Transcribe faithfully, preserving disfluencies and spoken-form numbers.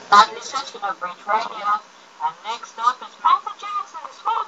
ninety-six to Bridge Radio. And next up is Michael Jackson's